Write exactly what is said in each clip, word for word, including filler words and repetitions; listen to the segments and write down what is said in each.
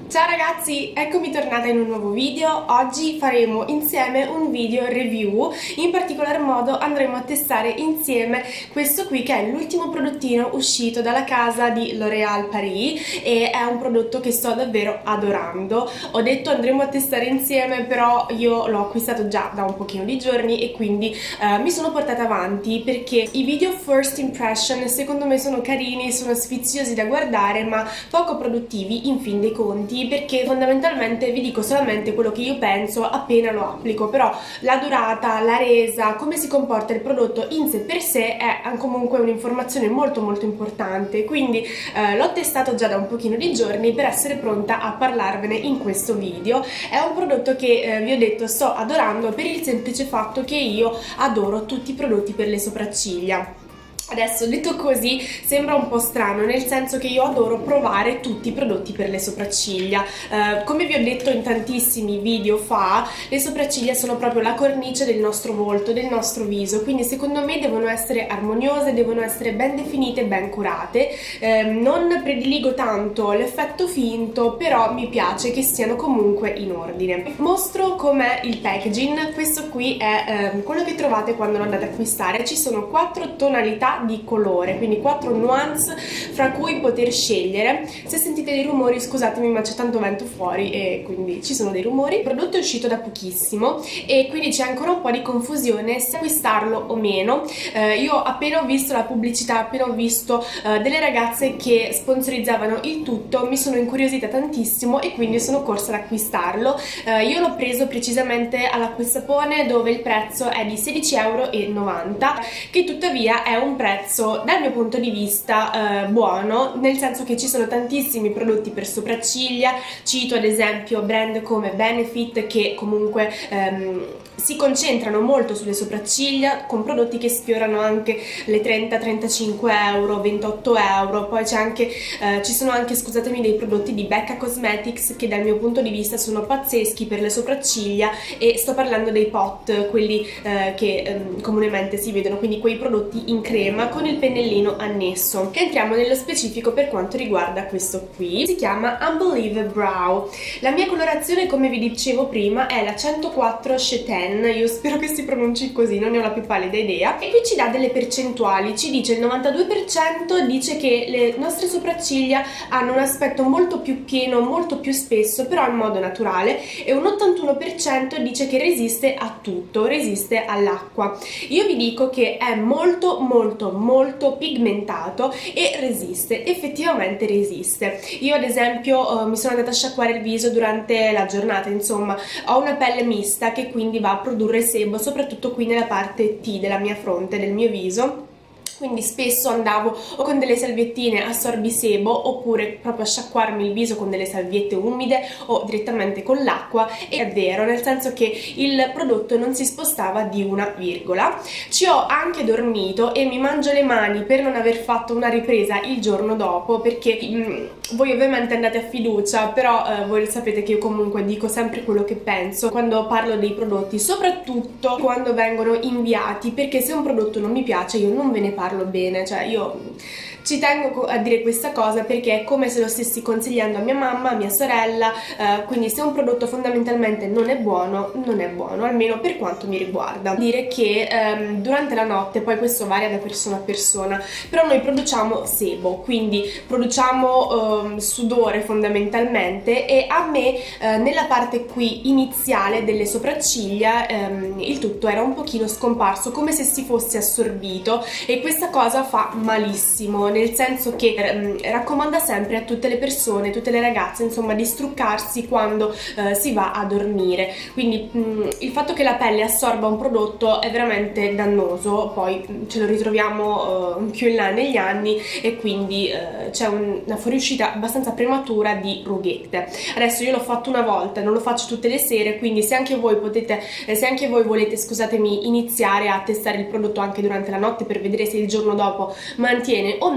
Ciao ragazzi, eccomi tornata in un nuovo video. Oggi faremo insieme un video review, in particolar modo andremo a testare insieme questo qui che è l'ultimo prodottino uscito dalla casa di L'Oréal Paris e è un prodotto che sto davvero adorando. Ho detto andremo a testare insieme, però io l'ho acquistato già da un pochino di giorni e quindi eh, mi sono portata avanti perché i video first impression secondo me sono carini, sono sfiziosi da guardare ma poco produttivi in fin dei conti, perché fondamentalmente vi dico solamente quello che io penso appena lo applico, però la durata, la resa, come si comporta il prodotto in sé per sé è comunque un'informazione molto molto importante, quindi eh, l'ho testato già da un pochino di giorni per essere pronta a parlarvene in questo video. È un prodotto che eh, vi ho detto sto adorando per il semplice fatto che io adoro tutti i prodotti per le sopracciglia. Adesso detto così sembra un po' strano, nel senso che io adoro provare tutti i prodotti per le sopracciglia. Eh, come vi ho detto in tantissimi video fa, le sopracciglia sono proprio la cornice del nostro volto, del nostro viso, quindi secondo me devono essere armoniose, devono essere ben definite, ben curate. Eh, non prediligo tanto l'effetto finto, però mi piace che siano comunque in ordine. Mostro com'è il packaging. Questo qui è eh, quello che trovate quando lo andate ad acquistare. Ci sono quattro tonalità di colore, quindi quattro nuance fra cui poter scegliere. Se sentite dei rumori scusatemi, ma c'è tanto vento fuori e quindi ci sono dei rumori. Il prodotto è uscito da pochissimo e quindi c'è ancora un po' di confusione se acquistarlo o meno. Eh, io appena ho visto la pubblicità, appena ho visto eh, delle ragazze che sponsorizzavano il tutto, mi sono incuriosita tantissimo e quindi sono corsa ad acquistarlo. Eh, io l'ho preso precisamente all'Acquistapone, dove il prezzo è di sedici e novanta euro, che tuttavia è un prezzo prezzo dal mio punto di vista eh, buono, nel senso che ci sono tantissimi prodotti per sopracciglia. Cito ad esempio brand come Benefit che comunque ehm, si concentrano molto sulle sopracciglia, con prodotti che sfiorano anche le trenta trentacinque euro, ventotto euro. Poi c'è anche eh, ci sono anche, scusatemi, dei prodotti di Becca Cosmetics che dal mio punto di vista sono pazzeschi per le sopracciglia, e sto parlando dei pot, quelli eh, che ehm, comunemente si vedono, quindi quei prodotti in crema con il pennellino annesso. Entriamo nello specifico per quanto riguarda questo qui. Si chiama Unbelieve Brow. La mia colorazione, come vi dicevo prima, è la centoquattro Cheten, io spero che si pronunci così, non ne ho la più pallida idea. E qui ci dà delle percentuali, ci dice il novantadue per cento dice che le nostre sopracciglia hanno un aspetto molto più pieno, molto più spesso, però in modo naturale, e un ottantuno per cento dice che resiste a tutto, resiste all'acqua. Io vi dico che è molto molto molto pigmentato e resiste, effettivamente resiste. Io ad esempio eh, mi sono andata a sciacquare il viso durante la giornata, insomma ho una pelle mista che quindi va a produrre sebo soprattutto qui nella parte T della mia fronte, del mio viso, quindi spesso andavo o con delle salviettine assorbisebo oppure proprio a sciacquarmi il viso con delle salviette umide o direttamente con l'acqua, e è vero, nel senso che il prodotto non si spostava di una virgola. Ci ho anche dormito e mi mangio le mani per non aver fatto una ripresa il giorno dopo, perché mh, voi ovviamente andate a fiducia, però eh, voi sapete che io comunque dico sempre quello che penso quando parlo dei prodotti, soprattutto quando vengono inviati, perché se un prodotto non mi piace io non ve ne parlo bene, cioè io ci tengo a dire questa cosa perché è come se lo stessi consigliando a mia mamma, a mia sorella, eh, quindi se un prodotto fondamentalmente non è buono, non è buono, almeno per quanto mi riguarda. Dire che ehm, durante la notte, poi questo varia da persona a persona, però noi produciamo sebo, quindi produciamo ehm, sudore fondamentalmente, e a me eh, nella parte qui iniziale delle sopracciglia ehm, il tutto era un pochino scomparso, come se si fosse assorbito, e questa cosa fa malissimo, nel senso che ehm, raccomanda sempre a tutte le persone, tutte le ragazze, insomma, di struccarsi quando eh, si va a dormire. Quindi mh, il fatto che la pelle assorba un prodotto è veramente dannoso, poi mh, ce lo ritroviamo uh, più in là negli anni, e quindi uh, c'è un, una fuoriuscita abbastanza prematura di rughette. Adesso io l'ho fatto una volta, non lo faccio tutte le sere, quindi se anche voi potete, eh, se anche voi volete, scusatemi, iniziare a testare il prodotto anche durante la notte per vedere se il giorno dopo mantiene o meno,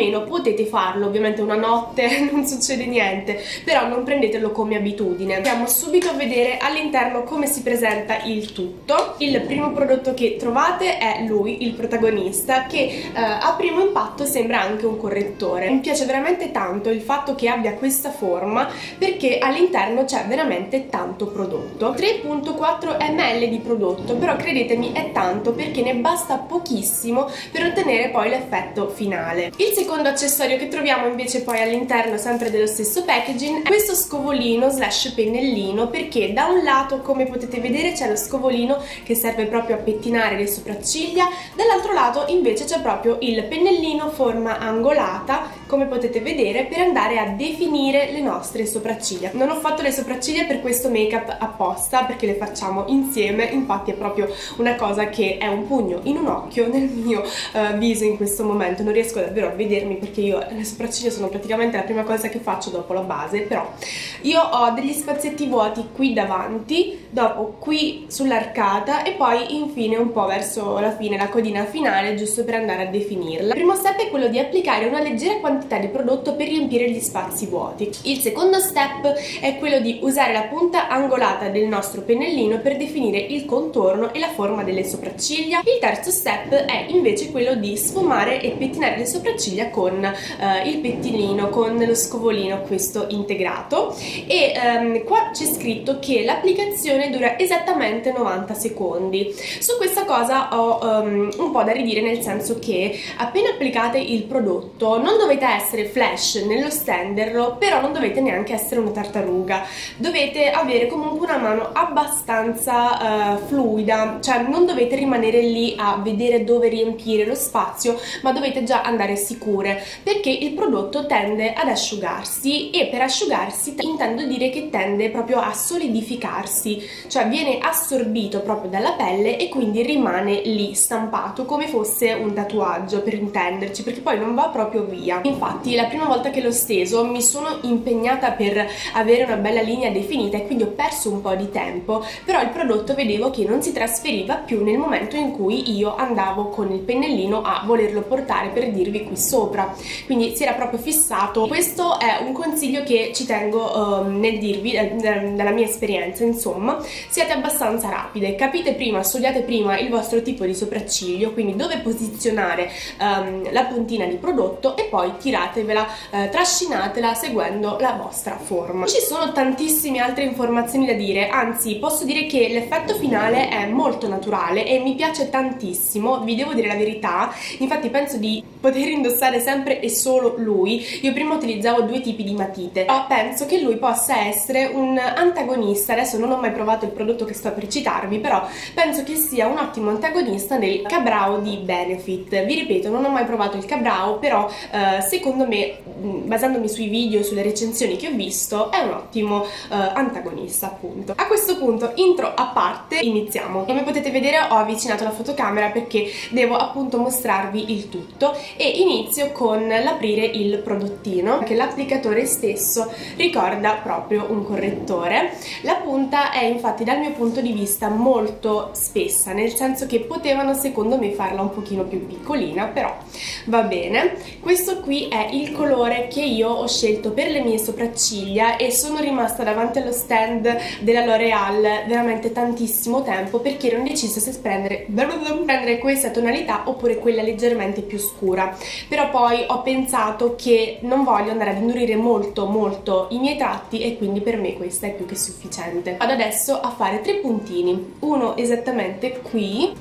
meno potete farlo, ovviamente una notte non succede niente, però non prendetelo come abitudine. Andiamo subito a vedere all'interno come si presenta il tutto. Il primo prodotto che trovate è lui, il protagonista, che eh, a primo impatto sembra anche un correttore. Mi piace veramente tanto il fatto che abbia questa forma, perché all'interno c'è veramente tanto prodotto. tre virgola quattro millilitri di prodotto, però credetemi è tanto, perché ne basta pochissimo per ottenere poi l'effetto finale. Il secondo accessorio che troviamo invece poi all'interno, sempre dello stesso packaging, è questo scovolino slash pennellino, perché da un lato, come potete vedere, c'è lo scovolino che serve proprio a pettinare le sopracciglia, dall'altro lato invece c'è proprio il pennellino forma angolata, come potete vedere, per andare a definire le nostre sopracciglia. Non ho fatto le sopracciglia per questo make up apposta, perché le facciamo insieme, infatti è proprio una cosa che è un pugno in un occhio nel mio uh, viso in questo momento. Non riesco davvero a vedermi, perché io le sopracciglia sono praticamente la prima cosa che faccio dopo la base. Però io ho degli spazietti vuoti qui davanti, dopo qui sull'arcata e poi infine un po' verso la fine, la codina finale, giusto per andare a definirla. Il primo step è quello di applicare una leggera quantità di prodotto per riempire gli spazi vuoti. Il secondo step è quello di usare la punta angolata del nostro pennellino per definire il contorno e la forma delle sopracciglia. Il terzo step è invece quello di sfumare e pettinare le sopracciglia con eh, il pettinino, con lo scovolino questo integrato. E ehm, qua c'è scritto che l'applicazione dura esattamente novanta secondi. Su questa cosa ho um, un po' da ridire, nel senso che appena applicate il prodotto non dovete essere flash nello stenderlo, però non dovete neanche essere una tartaruga, dovete avere comunque una mano abbastanza uh, fluida, cioè non dovete rimanere lì a vedere dove riempire lo spazio, ma dovete già andare sicure, perché il prodotto tende ad asciugarsi, e per asciugarsi intendo dire che tende proprio a solidificarsi, cioè viene assorbito proprio dalla pelle e quindi rimane lì stampato come fosse un tatuaggio, per intenderci, perché poi non va proprio via. Infatti la prima volta che l'ho steso mi sono impegnata per avere una bella linea definita e quindi ho perso un po' di tempo, però il prodotto vedevo che non si trasferiva più nel momento in cui io andavo con il pennellino a volerlo portare per dirvi qui sopra, quindi si era proprio fissato. Questo è un consiglio che ci tengo uh, nel dirvi, eh, dalla mia esperienza, insomma, siate abbastanza rapide, capite prima, studiate prima il vostro tipo di sopracciglio, quindi dove posizionare um, la puntina di prodotto, e poi tiratevela, eh, trascinatela seguendo la vostra forma. Ci sono tantissime altre informazioni da dire, anzi posso dire che l'effetto finale è molto naturale e mi piace tantissimo, vi devo dire la verità. Infatti penso di poter indossare sempre e solo lui. Io prima utilizzavo due tipi di matite, però penso che lui possa essere un antagonista. Adesso non ho mai provato il prodotto che sto per citarvi, però penso che sia un ottimo antagonista del Ka-Brow di Benefit. Vi ripeto, non ho mai provato il Ka-Brow, però eh, secondo me, basandomi sui video e sulle recensioni che ho visto, è un ottimo eh, antagonista, appunto. A questo punto, intro a parte, iniziamo. Come potete vedere ho avvicinato la fotocamera perché devo appunto mostrarvi il tutto, e inizio con l'aprire il prodottino, che l'applicatore stesso ricorda proprio un correttore. La punta è infatti dal mio punto di vista molto spessa, nel senso che potevano secondo me farla un pochino più piccolina, però va bene. Questo qui è il colore che io ho scelto per le mie sopracciglia e sono rimasta davanti allo stand della L'Oreal veramente tantissimo tempo perché ero indecisa se prendere, prendere questa tonalità oppure quella leggermente più scura, però poi ho pensato che non voglio andare ad indurire molto molto i miei tratti e quindi per me questa è più che sufficiente. Vado adesso a fare tre puntini, uno esattamente qui,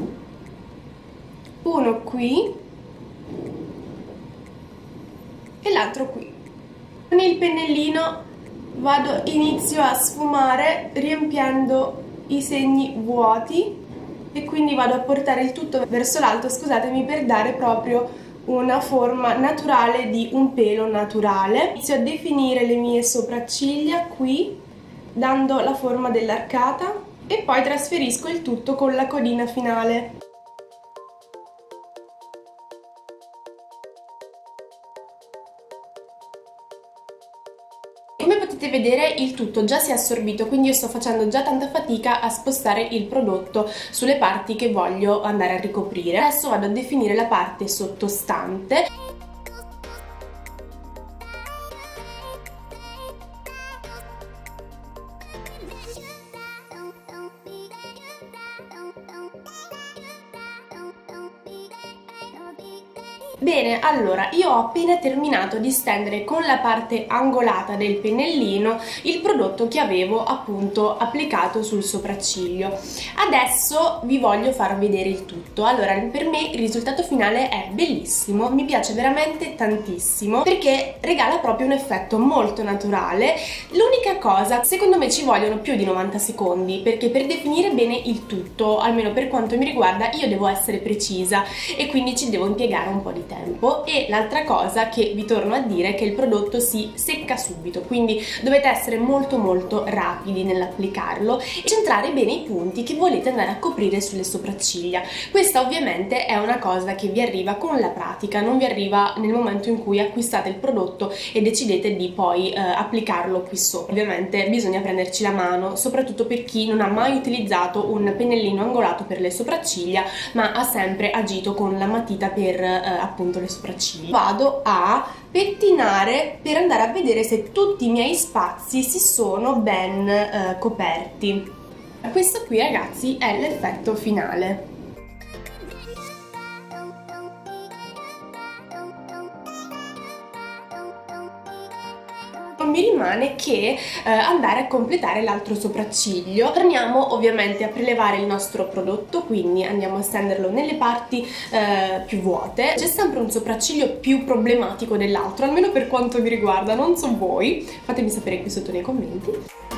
uno qui e l'altro qui. Con il pennellino vado, inizio a sfumare riempiendo i segni vuoti e quindi vado a portare il tutto verso l'alto, scusatemi, per dare proprio una forma naturale di un pelo naturale. Inizio a definire le mie sopracciglia qui, dando la forma dell'arcata, e poi trasferisco il tutto con la codina finale. Come potete vedere il tutto già si è assorbito, quindi io sto facendo già tanta fatica a spostare il prodotto sulle parti che voglio andare a ricoprire. Adesso vado a definire la parte sottostante. Bene, allora io ho appena terminato di stendere con la parte angolata del pennellino il prodotto che avevo appunto applicato sul sopracciglio. Adesso vi voglio far vedere il tutto. Allora, per me il risultato finale è bellissimo, mi piace veramente tantissimo perché regala proprio un effetto molto naturale. L'unica cosa, secondo me ci vogliono più di novanta secondi, perché per definire bene il tutto, almeno per quanto mi riguarda, io devo essere precisa e quindi ci devo impiegare un po' di tempo. E l'altra cosa che vi torno a dire è che il prodotto si secca subito, quindi dovete essere molto molto rapidi nell'applicarlo e centrare bene i punti che volete andare a coprire sulle sopracciglia. Questa ovviamente è una cosa che vi arriva con la pratica, non vi arriva nel momento in cui acquistate il prodotto e decidete di poi eh, applicarlo qui sopra. Ovviamente bisogna prenderci la mano, soprattutto per chi non ha mai utilizzato un pennellino angolato per le sopracciglia ma ha sempre agito con la matita per eh, appunto le sopracciglia. Vado a pettinare per andare a vedere se tutti i miei spazi si sono ben eh, coperti. Questo qui, ragazzi, è l'effetto finale. Non mi rimane che eh, andare a completare l'altro sopracciglio. Torniamo ovviamente a prelevare il nostro prodotto, quindi andiamo a stenderlo nelle parti eh, più vuote. C'è sempre un sopracciglio più problematico dell'altro, almeno per quanto mi riguarda, non so voi, fatemi sapere qui sotto nei commenti.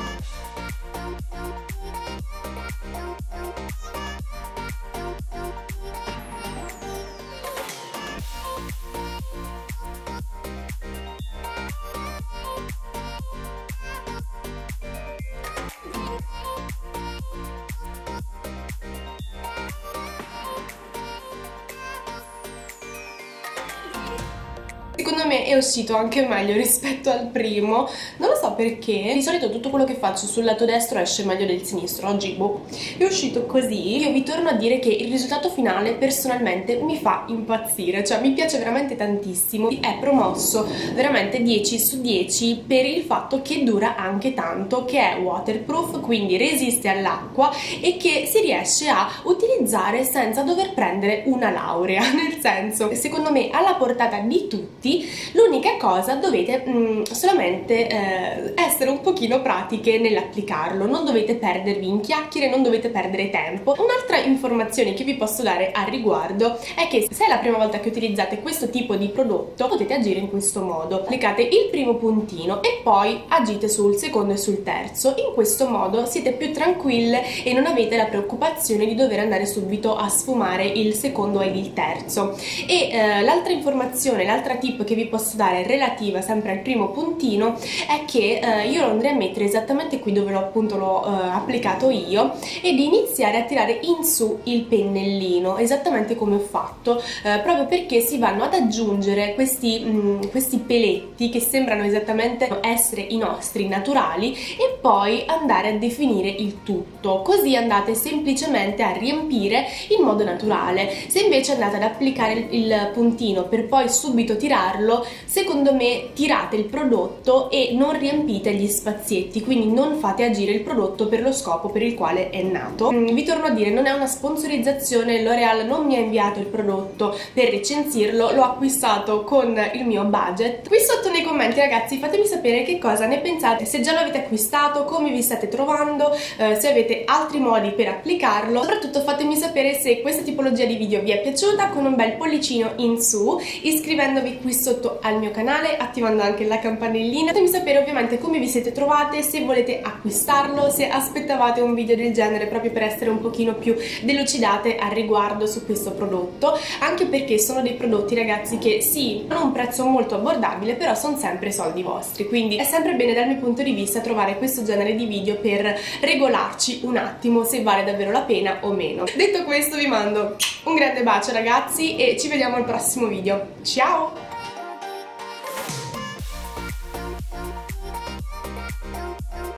Secondo me è uscito anche meglio rispetto al primo, non lo so perché, di solito tutto quello che faccio sul lato destro esce meglio del sinistro, oggi boh, è uscito così. Io vi torno a dire che il risultato finale personalmente mi fa impazzire, cioè mi piace veramente tantissimo, è promosso veramente dieci su dieci per il fatto che dura anche tanto, che è waterproof, quindi resiste all'acqua e che si riesce a utilizzare senza dover prendere una laurea, nel senso, secondo me alla portata di tutti. L'unica cosa, dovete mh, solamente eh, essere un pochino pratiche nell'applicarlo, non dovete perdervi in chiacchiere, non dovete perdere tempo. Un'altra informazione che vi posso dare al riguardo è che se è la prima volta che utilizzate questo tipo di prodotto potete agire in questo modo: applicate il primo puntino e poi agite sul secondo e sul terzo. In questo modo siete più tranquille e non avete la preoccupazione di dover andare subito a sfumare il secondo ed il terzo. E eh, l'altra informazione, l'altra tip che vi posso dare relativa sempre al primo puntino è che eh, io lo andrei a mettere esattamente qui dove l'ho appunto l'ho eh, applicato io e di iniziare a tirare in su il pennellino esattamente come ho fatto, eh, proprio perché si vanno ad aggiungere questi, mh, questi peletti che sembrano esattamente essere i nostri naturali e poi andare a definire il tutto, così andate semplicemente a riempire in modo naturale. Se invece andate ad applicare il, il puntino per poi subito tirarlo, secondo me tirate il prodotto e non riempite gli spazietti, quindi non fate agire il prodotto per lo scopo per il quale è nato. Vi torno a dire, non è una sponsorizzazione, L'Oreal non mi ha inviato il prodotto per recensirlo, l'ho acquistato con il mio budget. Qui sotto nei commenti, ragazzi, fatemi sapere che cosa ne pensate, se già l'avete acquistato, come vi state trovando, eh, se avete altri modi per applicarlo. Soprattutto fatemi sapere se questa tipologia di video vi è piaciuta con un bel pollicino in su, iscrivendovi qui sotto al mio canale, attivando anche la campanellina. Fatemi sapere ovviamente come vi siete trovate, se volete acquistarlo, se aspettavate un video del genere proprio per essere un pochino più delucidate al riguardo su questo prodotto, anche perché sono dei prodotti, ragazzi, che sì, hanno un prezzo molto abbordabile, però sono sempre soldi vostri, quindi è sempre bene dal mio punto di vista trovare questo genere di video per regolarci un attimo se vale davvero la pena o meno. Detto questo, vi mando un grande bacio, ragazzi, e ci vediamo al prossimo video. Ciao!